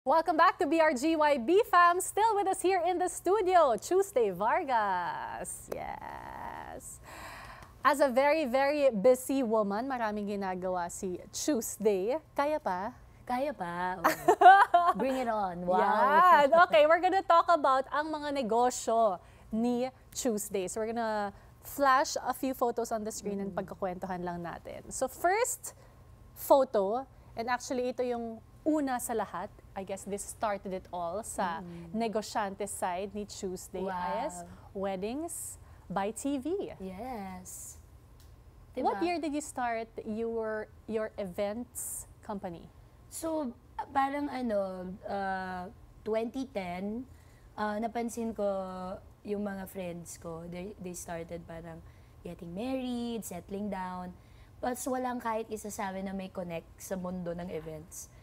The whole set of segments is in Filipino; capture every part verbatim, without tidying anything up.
Welcome back to B R G Y B Fam. Still with us here in the studio, Tuesday Vargas. Yes. As a very, very busy woman, maraming ginagawa si Tuesday. Kaya pa? Kaya pa. Bring it on. Wow. Yan. Okay, we're gonna talk about ang mga negosyo ni Tuesday. So we're gonna flash a few photos on the screen mm. and pagkakwentuhan lang natin. So first photo, and actually ito yung una sa lahat, I guess this started it all sa mm. negosyante side ni Tuesday Wow. is Weddings by T V. Yes. Diba? What year did you start your your events company? So, parang ano, uh, twenty ten, uh, napansin ko yung mga friends ko, they, they started parang getting married, settling down, but walang kahit isa sa amin na may connect sa mundo ng events.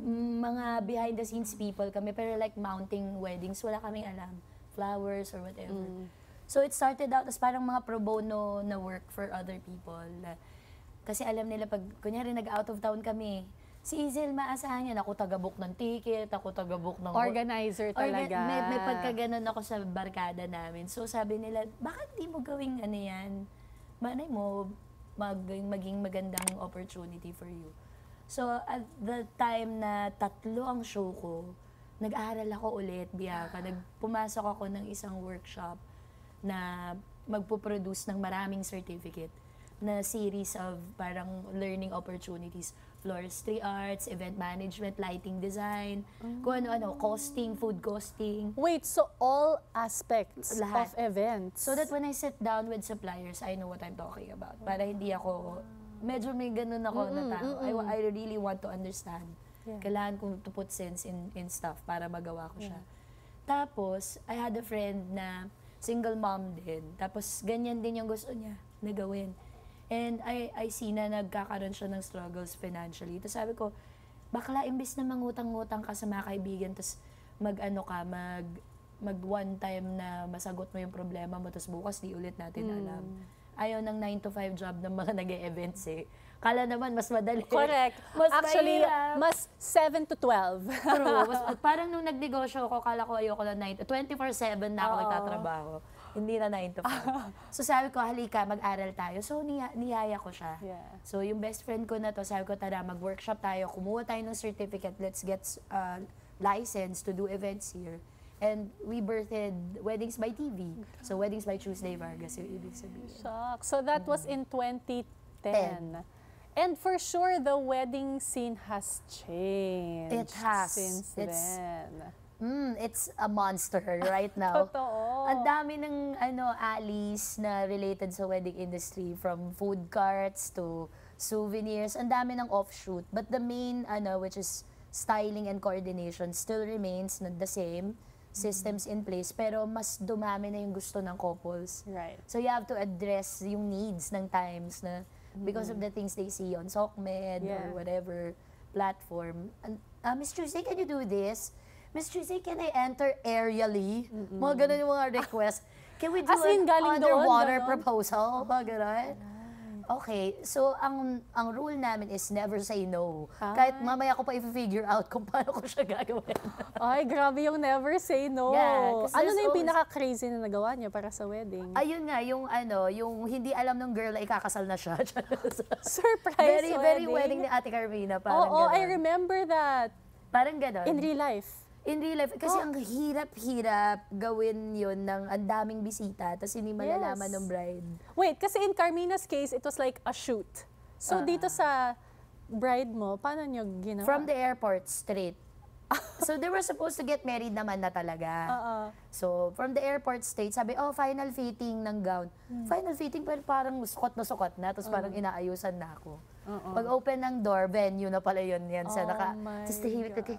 Mga behind the scenes people kami, pero like mounting weddings, wala kaming alam. Flowers or whatever. Mm. So it started out as parang mga pro bono na work for other people. Kasi alam nila pag, kunyari nag-out of town kami, si Izel maasahan yan, ako taga-book ng ticket, ako taga-book ng... Organizer talaga. Orga may, may pagkaganon ako sa barkada namin. So sabi nila, bakit di mo gawing ano yan? Manay mo, mag, maging magandang opportunity for you. So, at the time na tatlo ang show ko, nag-aaral ako ulit, Bianca. Nagpumasok ako ng isang workshop na magpo-produce ng maraming certificate na series of parang learning opportunities. Floristry arts, event management, lighting design, mm. kung ano-ano, costing, food costing. Wait, so all aspects Lahat. of events? So that when I sit down with suppliers, I know what I'm talking about. Para hindi ako... Medyo may ganun ako mm -mm, na tao. Mm -mm. I, I really want to understand. Yeah. Kailangan kong to put sense in, in stuff para magawa ko siya. Yeah. Tapos, I had a friend na single mom din. Tapos, ganyan din yung gusto niya na gawin. And I, I see na nagkakaroon siya ng struggles financially. Tapos sabi ko, bakla, imbis na mangutang-ngutang ka sa mga kaibigan, tapos mag-ano ka, mag, mag one time na masagot mo yung problema mo, tapos bukas di ulit natin mm. alam. Ayaw ng nine to five job ng mga nag-e-events eh. Kala naman, mas madali. Correct. Mas Actually, mahirap. mas seven to twelve. True. Mas, parang nung nagnegosyo ko, kala ko ayoko na nine to twenty-four seven na ako Oo. nagtatrabaho. Hindi na nine to five. So sabi ko, halika, mag-aral tayo. So niya, niyaya ko siya. Yeah. So yung best friend ko na to, sabi ko, tara, mag-workshop tayo. Kumuha tayo ng certificate. Let's get uh, license to do events here. And we birthed Weddings by T V. So, Weddings by Tuesday Vargas, yung ibig sabihin. Shock. So, that was in twenty ten. And for sure, the wedding scene has changed. It has. Since it's, then. Mm, it's a monster right now. Totoo. Ang dami ng ano, alleys na related sa wedding industry, from food carts to souvenirs. Ang dami ng offshoot. But the main, ano, which is styling and coordination, still remains the same. Systems in place, pero mas dumami na yung gusto ng couples. Right. So you have to address yung needs ng times na because mm. of the things they see on SOCMED yeah. or whatever platform. And, uh, Miss Tuesday, can you do this? Miss Tuesday, can I enter aerially? Mm -mm. Mga ganun yung mga requests. Can we do As in, an doon, underwater ganon? proposal? Mga ganun. Okay, so ang ang rule namin is never say no. Ay. Kahit mamaya ko pa i-figure out kung paano ko siya gagawin. Ay, grabe yung never say no. Yeah, ano na yung pinaka-crazy na nagawa niyo para sa wedding? Ayun nga, yung ano, yung hindi alam ng girl na ikakasal na siya. Surprise very, wedding? Very wedding ni Ate Carmina, parang Oo, oh, ganon. I remember that. Parang gano'n. In real life? In real life. Kasi oh. ang hirap-hirap gawin yun ng ang daming bisita, tapos hindi malalaman Yes. ng bride. Wait, kasi in Carmina's case, it was like a shoot. So Uh, dito sa bride mo, paano nyo ginawa? From the airport, straight. So they were supposed to get married naman na talaga. Uh-uh. So from the airport straight, sabi, oh, final fitting ng gown. Hmm. Final fitting, pero parang sukot na sukot na, tapos uh-uh. parang inaayusan na ako. Uh-uh. Pag open ng door, venue na pala yun yan. Sa oh naka, tapos tahimik na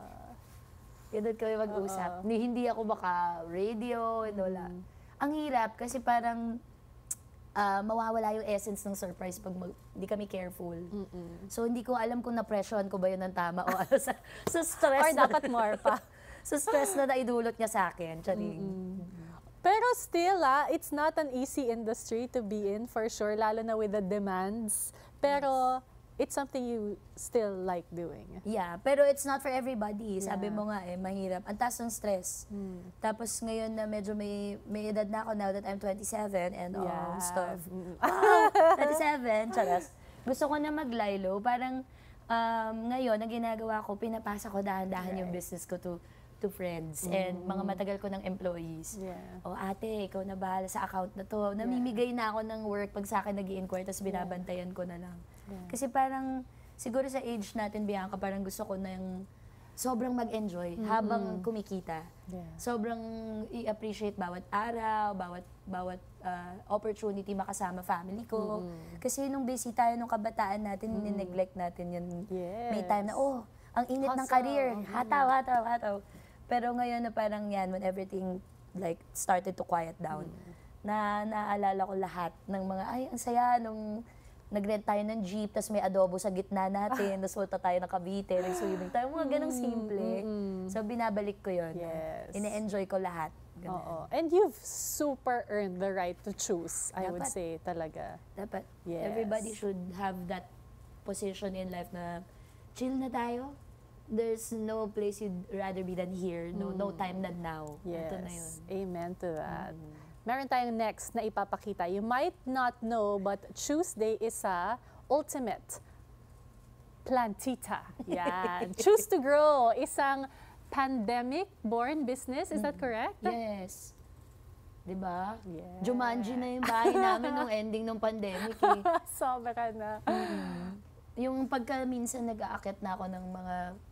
yun doon kami mag-usap. Uh-uh. Hindi ako baka radio, and wala. Mm. Ang hirap kasi parang uh, mawawala yung essence ng surprise pag hindi kami careful. Mm -mm. So hindi ko alam kung na-pressurean ko ba yun ng tama o ano, sa, sa stress. Or na, dapat more pa. Sa stress na naidulot niya sa akin. Mm -mm. Pero still, ah, it's not an easy industry to be in for sure, lalo na with the demands. Pero it's something you still like doing. Yeah, pero it's not for everybody. Sabi Yeah. mo nga eh, mahirap. Ang taas ng stress. Mm. Tapos ngayon na medyo may, may edad na ako now that I'm twenty-seven and all Yeah. stuff. Mm. Wow! twenty-seven, charas. Gusto ko na mag-lilo. Parang um, ngayon, ang ginagawa ko, pinapasa ko dahan-dahan Right. yung business ko to to friends and mga matagal ko ng employees. Yeah. O ate, ikaw na bahala sa account na to. Namimigay na ako ng work pag sa akin nag-i-inquire, tapos binabantayan ko na lang. Yeah. Kasi parang, siguro sa age natin, Bianca, parang gusto ko na yung sobrang mag-enjoy habang kumikita. Yeah. Sobrang i-appreciate bawat araw, bawat bawat uh, opportunity makasama family ko. Kasi nung busy tayo nung kabataan natin, ni-neglect natin yun. Yes. May time na, oh, ang init ng Hustle. career, hataw, hataw, hataw. Pero ngayon na parang yan, when everything like started to quiet down, na naalala ko lahat ng mga, ay, ang saya nung nag-rent tayo ng jeep, tapos may adobo sa gitna natin, tapos punta tayo ng Cavite, nag-swimming tayo, mga ganong simple. So, binabalik ko yun. Yes. Ine-enjoy ko lahat. Ganun. Oo. And you've super earned the right to choose, I would Dapat. say talaga. Dapat, Yes. everybody should have that position in life na chill na tayo. There's no place you'd rather be than here. No no time than now. Yes. Ito na yun. Amen to that. Meron tayong next na ipapakita. You might not know, but Tuesday is a ultimate plantita. Yan. Tues-to-Go, isang pandemic-born business. Is that correct? Yes. Diba? Yeah. Jumanji na yung bahay namin nung ending ng pandemic eh. Sobra na. Yung pagka minsan nag-aakit na ako ng mga,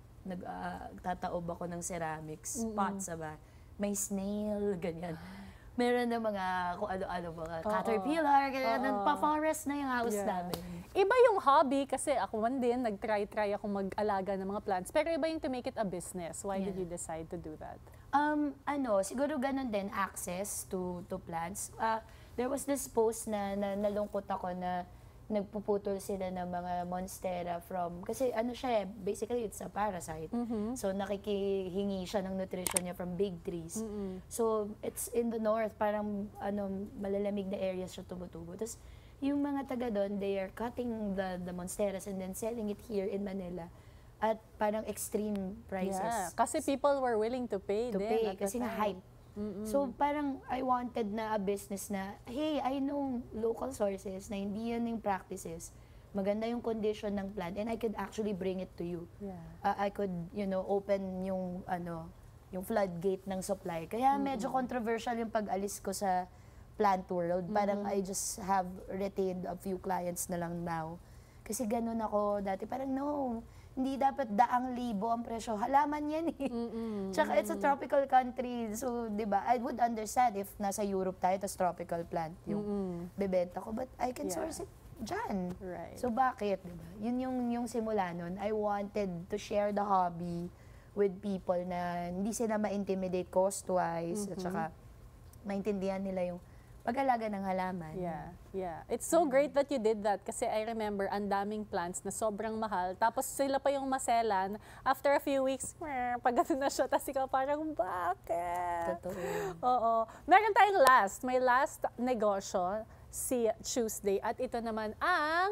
nag-tataob ako ng ceramics, pots, ba? May snail, ganyan. Meron na mga kung ano-ano, mga caterpillar, ganyan. Pa-forest na yung house Yeah. namin. Iba yung hobby kasi ako man din, nag-try-try ako mag-alaga ng mga plants. Pero iba yung to make it a business. Why did Yeah. you decide to do that? Um, ano, siguro ganun din, access to to plants. Uh, there was this post na, na nalungkot ako na nagpuputol sila ng mga monstera from, kasi ano siya eh, basically it's a parasite. So nakikihingi siya ng nutrition niya from big trees. So it's in the north, parang ano, malalamig na areas siya tumutubo. Tapos yung mga taga doon, they are cutting the, the monsteras and then selling it here in Manila at parang extreme prices. Yeah, kasi people were willing to pay to din pay at the kasi nga time. hype. So parang I wanted na a business na, hey, I know local sources na hindi yan yung practices. Maganda yung condition ng plant and I could actually bring it to you. Yeah. Uh, I could, you know, open yung ano, yung floodgate ng supply. Kaya medyo controversial yung pag-alis ko sa plant world. Parang I just have retained a few clients na lang now. Kasi ganun ako dati. Parang no, hindi dapat daang libo ang presyo. Halaman yan eh. Tsaka it's a tropical country. So, di ba, I would understand if nasa Europe tayo, tas tropical plant yung bebenta ko. But I can Yeah. source it dyan. Right. So, bakit? Di ba? Yun yung, yung simula nun. I wanted to share the hobby with people na hindi sila ma-intimidate cost-wise. At saka, maintindihan nila yung pag-alaga ng halaman. Yeah, yeah. It's so great that you did that kasi I remember ang daming plants na sobrang mahal. Tapos sila pa yung maselan. After a few weeks, pag na siya, tapos ikaw parang, bakit? Totoo. Oo. Meron tayong last. May last negosyo, si Tuesday. At ito naman ang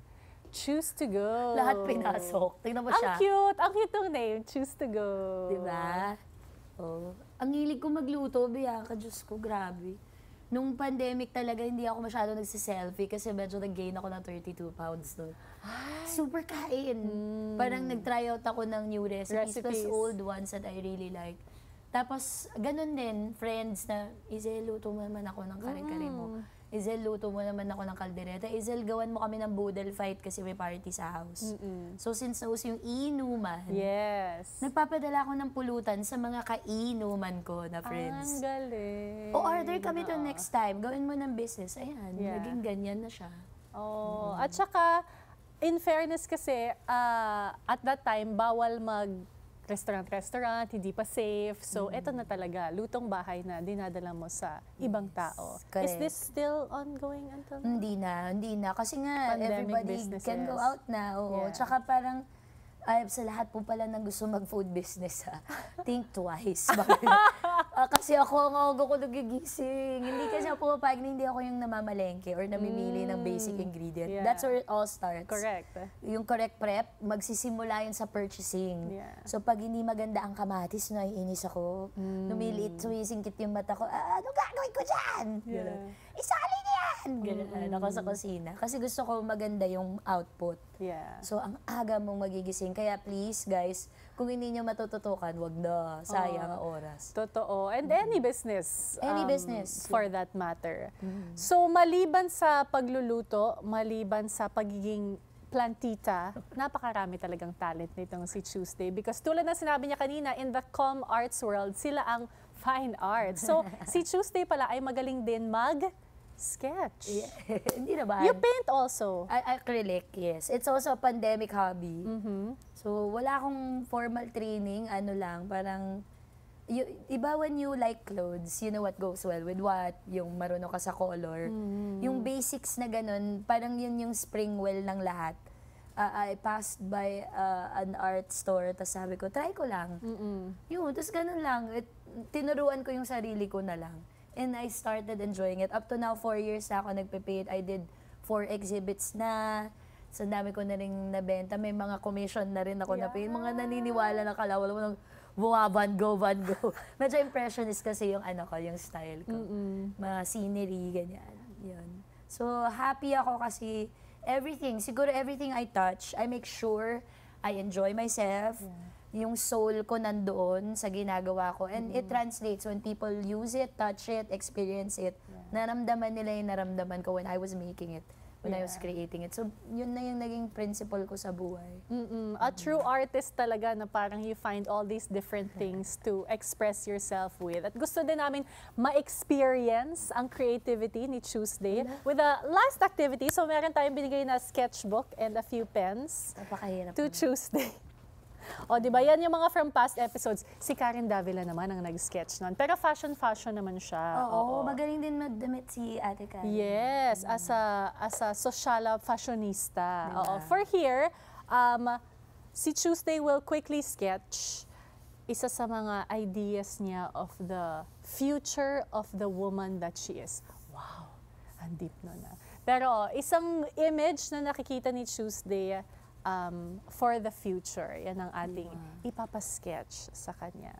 Tues-to-Go. Lahat pinasok. Tingnan mo Ang siya. cute. Ang cute ng name, Tues-to-Go. Diba? Oh. Ang hilig ko magluto, Bianca. Diyos ko, grabe. Nung pandemic talaga, hindi ako masyado nagsiselfie kasi medyo nag-gain ako ng thirty-two pounds doon. Super kain. Parang nag-try out ako ng new recipes, plus Recipes. old ones that I really like. Tapos, ganun din, friends na, Izel, luto mo naman ako ng kare-kare mo. Izel, luto mo naman ako ng kaldereta. Izel, gawan mo kami ng boodle fight kasi may party sa house. So, since nauso yung inuman, Yes. nagpapadala ako ng pulutan sa mga kainuman ko na friends. Ang galing. O order kami to next time, gawin mo ng business. Ayan, Yeah. naging ganyan na siya. Oh, at saka in fairness kasi ah, at that time bawal mag restaurant-restaurant, hindi pa safe. So, eto na talaga, lutong bahay na dinadala mo sa ibang tao. Is correct. this still ongoing until now? Hindi na, hindi na. Kasi nga, Pandemic everybody businesses. can go out na. Oo. Yeah. Tsaka parang, ay, sa lahat po pala ng gusto mag-food business, ha? Think twice. Bakit? Ah, kasi ako, ang aga ko nagigising. Hindi kasi ako pumapayag na hindi ako yung namamalengke or namimili ng basic ingredient. Yeah. That's where it all starts. Correct. Yung correct prep, magsisimula yun sa purchasing. Yeah. So pag hindi maganda ang kamatis, naiinis ako. Mm. Lumiliit, sumisingkit yung mata ko. Ah, ano gagawin ko dyan? Yeah. Isali niya yan! Ganun ako sa kusina. Kasi gusto ko maganda yung output. Yeah. So, ang aga mong magigising. Kaya please, guys, kung hindi nyo matututukan, wag na. Sayang ang oras. Totoo. And any business. Any um, business. For that matter. So, maliban sa pagluluto, maliban sa pagiging plantita, napakarami talagang talent nitong si Tuesday. Because tulad na sinabi niya kanina, in the com arts world, sila ang fine art. So, si Tuesday pala ay magaling din mag sketch. Yeah. Hindi na ba? You paint also. I acrylic, yes. It's also a pandemic hobby. Mm-hmm. So, wala akong formal training, ano lang, parang, y- iba when you like clothes, you know what goes well with what, yung marunong ka sa color. Mm-hmm. Yung basics na ganun, parang yun yung spring well ng lahat. Uh, I passed by uh, an art store, tapos sabi ko, try ko lang. Mm-hmm. Yun, tapos ganun lang. It, tinuruan ko yung sarili ko na lang. And I started enjoying it. Up to now, four years na ako nagpe-paint. I did four exhibits na. So, dami ko na rin nabenta. May mga commission na rin ako Yeah. na paint. Mga naniniwala na kalawal mo ng buwa, Van Gogh, Van Gogh. Medyo impressionist kasi yung ano ko, yung style ko. Mm-mm. Mga scenery, ganyan. Yun. So, happy ako kasi everything, siguro everything I touch, I make sure I enjoy myself. Yeah. Yung soul ko nandoon sa ginagawa ko. And mm-hmm. it translates when people use it, touch it, experience it. Yeah. Naramdaman nila yung naramdaman ko when I was making it, when yeah. I was creating it. So, yun na yung naging principle ko sa buhay. Mm-mm. A true artist talaga na parang you find all these different things to express yourself with. At gusto din namin ma-experience ang creativity ni Tuesday yeah. with a last activity. So, meron tayong binigay na sketchbook and a few pens Napakahirap to naman. Tuesday. O, di ba? Yan yung mga from past episodes. Si Karen Davila naman ang nag-sketch nun. Pero fashion-fashion naman siya. Oo, Oo. Magaling din magdamit si Ate Karen. Yes, mm. as a as a social fashionista. Diba? Oo. For here, um, si Tuesday will quickly sketch isa sa mga ideas niya of the future of the woman that she is. Wow, ang deep nun na. Pero isang image na nakikita ni Tuesday, Um, for the future. Yan ang ating yeah. ipapasketch sa kanya.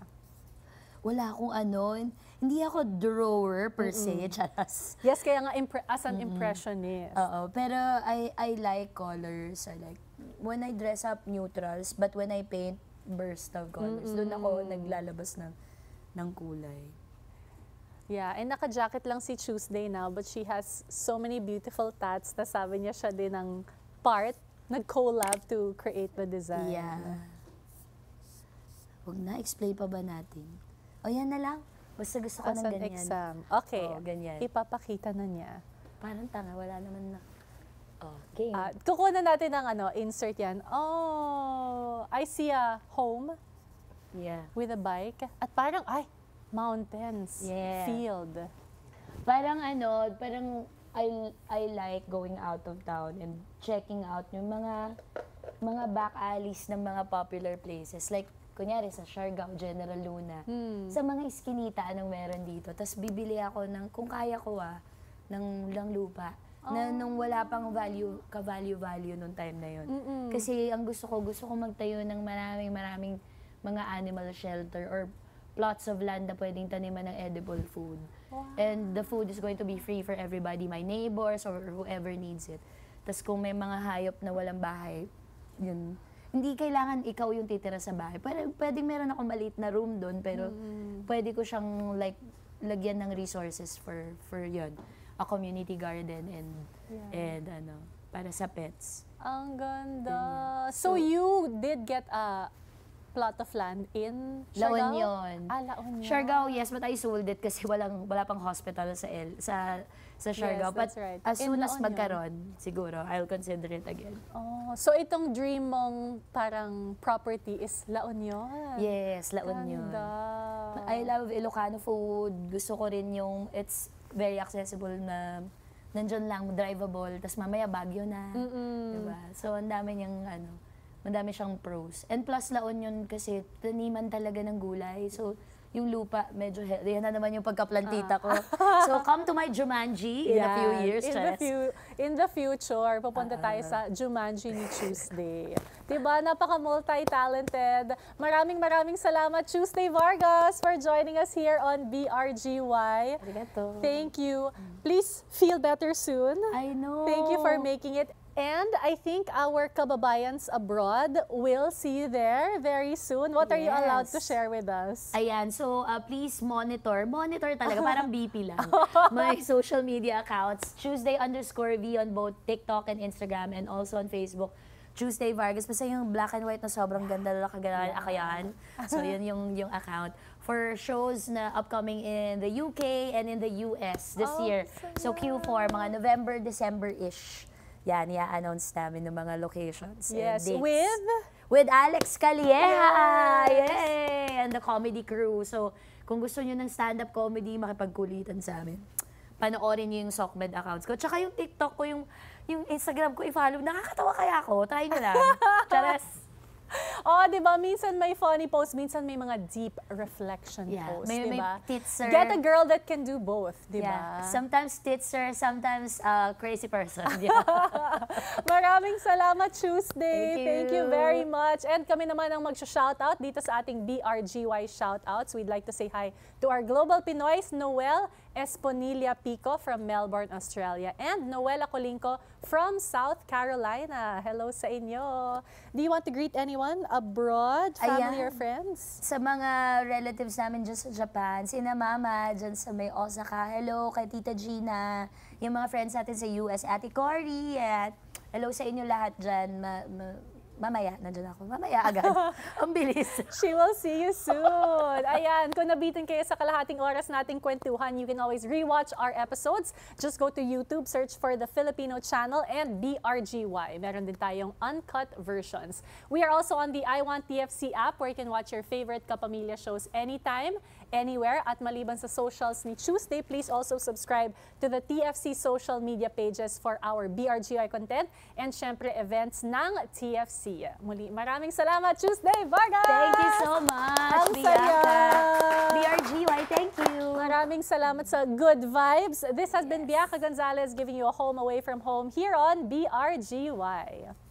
Wala akong ano, hindi ako drawer per se, charas. Yes, kaya nga impre- as an Mm-mm. impressionist. Oo, pero I I like colors. I like, when I dress up, neutrals, but when I paint, burst of colors. Doon ako naglalabas ng, ng kulay. Yeah, and naka-jacket lang si Tuesday now, but she has so many beautiful tats na sabi niya siya din ang part nag-collab to create the design. Yeah. Huwag na, explain pa ba natin? O yan na lang. Basta gusto ko As ng an ganyan. exam. Okay. Oo, ganyan. Ipapakita na niya. Parang tanga, wala naman na. Okay. Uh, kukuha na natin ng ano, insert yan. Oh, I see a home Yeah. with a bike. At parang, ay, mountains, Yeah. field. Parang ano, parang I I like going out of town and checking out yung mga mga back alleys ng mga popular places. Like, kunyari sa Siargao, General Luna. Hmm. Sa mga iskinita, anong meron dito. Tapos bibili ako ng, kung kaya ko ah, ng, ng lupa. Oh. Na nung wala pang value, ka-value-value nung time na yun. Mm-mm. Kasi ang gusto ko, gusto ko magtayo ng maraming maraming mga animal shelter or plots of land na pwedeng taniman ng edible food. Wow. And the food is going to be free for everybody, my neighbors or whoever needs it. Tapos kung may mga hayop na walang bahay, yun. Hindi kailangan ikaw yung titira sa bahay. Pwede, pwedeng meron akong maliit na room doon, pero mm. pwede ko siyang like lagyan ng resources for for yun. A community garden and yeah. and ano, para sa pets. Ang ganda. Yeah. So, so you did get a plot of land in Siargao? La Union. Ah, La Union. Siargao, yes, but I sold it kasi walang wala pang hospital sa El, sa sa Siargao. Yes, but that's right. as In soon La as Union. magkaroon, siguro, I'll consider it again. Oh, so itong dream mong parang property is La Union. Yes, La Union. Ganda. I love Ilocano food. Gusto ko rin yung, it's very accessible na nandyan lang, drivable, tas mamaya Baguio na. Mm-mm. Diba? So, ang dami niyang, ano, madami siyang pros. And plus, La Union kasi, taniman talaga ng gulay. So, yung lupa, medyo healthy. Yan na naman yung pagkaplantita ko. So, come to my Jumanji in a few years, in the, few, in the future, pupunta uh, tayo sa Jumanji ni Tuesday. Diba? Napaka-multi-talented. Maraming maraming salamat, Tuesday Vargas, for joining us here on B R G Y. Arigato. Thank you. Please feel better soon. I know. Thank you for making it. And I think our kababayans abroad will see you there very soon. What are yes. you allowed to share with us? Ayan, so uh, please monitor. Monitor talaga, parang B P lang. My social media accounts, Tuesday underscore V on both TikTok and Instagram, and also on Facebook, Tuesday Vargas. Basta yung black and white na sobrang ganda na kaganahan, yeah. akayan. So yun yung, yung account. For shows na upcoming in the U K and in the U S this oh, year. So Q four, mga November, December-ish. Yan, i-announce namin ng mga locations yes, and dates. With? With Alex Calieja! Yes. Yay! And the comedy crew. So, kung gusto nyo ng stand-up comedy, makipagkulitan sa amin. Panoorin nyo yung SocMed accounts ko. Tsaka yung TikTok ko, yung, yung Instagram ko, i-follow. Nakakatawa kaya ako. Try nyo lang. Charas! Oh, di ba? Minsan may funny posts, minsan may mga deep reflection yeah. posts, may, di ba? Titser. Get a girl that can do both, di ba? Yeah. Sometimes titser, sometimes uh, crazy person. Yeah. Maraming salamat, Tuesday. Thank you. Thank you very much. And kami naman ang mag-shoutout dito sa ating B R G Y shoutouts. We'd like to say hi to our Global Pinoys, Noel Esponilla Pico from Melbourne, Australia, and Noela Colinco from South Carolina. Hello sa inyo. Do you want to greet anyone abroad, family Ayan. or friends? Sa mga relatives namin dyan sa Japan, sina Mama dyan sa may Osaka, hello kay Tita Gina, yung mga friends natin sa U S, Ate Cory, at hello sa inyo lahat dyan. Ma ma Mamaya, nandyan ako. Mamaya agad. Ang bilis. She will see you soon. Ayan, kung nabitin kayo sa kalahating oras nating kwentuhan, you can always rewatch our episodes. Just go to YouTube, search for the Filipino channel and B R G Y. Meron din tayong uncut versions. We are also on the I Want T F C app where you can watch your favorite Kapamilya shows anytime, anywhere. At maliban sa socials ni Tuesday, please also subscribe to the T F C social media pages for our B R G Y content and syempre events ng T F C. Muli, maraming salamat, Tuesday Vargas! Thank you so much, Ang saya! B R G Y, thank you! Maraming salamat sa good vibes. This has yes. been B R G Y Gonzalez giving you a home away from home here on B R G Y.